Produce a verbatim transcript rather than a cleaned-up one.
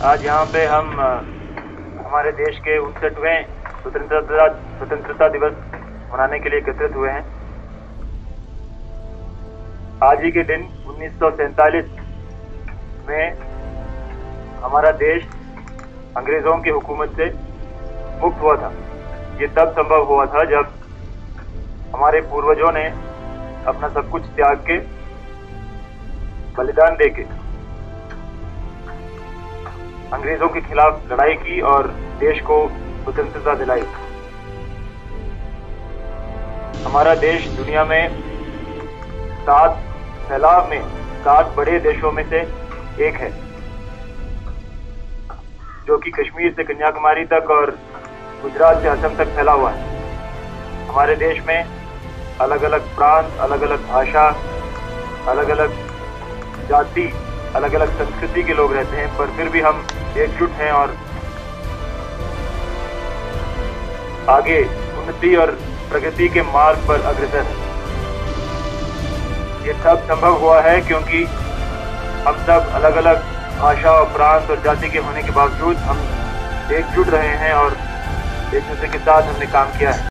आज यहाँ पे हम हमारे देश के उनसठवें स्वतंत्रता स्वतंत्रता दिवस मनाने के लिए एकत्रित हुए हैं। आज ही के दिन उन्नीस सौ सैंतालीस में हमारा देश अंग्रेजों की हुकूमत से मुक्त हुआ था। ये तब संभव हुआ था जब हमारे पूर्वजों ने अपना सब कुछ त्याग के, बलिदान देके अंग्रेजों के खिलाफ लड़ाई की और देश को स्वतंत्रता दिलाई। हमारा देश दुनिया में सात फैलाव में सात बड़े देशों में से एक है, जो कि कश्मीर से कन्याकुमारी तक और गुजरात से असम तक फैला हुआ है। हमारे देश में अलग अलग प्रांत, अलग अलग भाषा, अलग अलग जाति, अलग अलग संस्कृति के लोग रहते हैं, पर फिर भी हम एकजुट हैं और आगे उन्नति और प्रगति के मार्ग पर अग्रसर हैं। ये सब संभव हुआ है क्योंकि हम सब अलग अलग भाषा और प्रांत और जाति के होने के बावजूद हम एकजुट रहे हैं और एक दूसरे के साथ हमने काम किया है।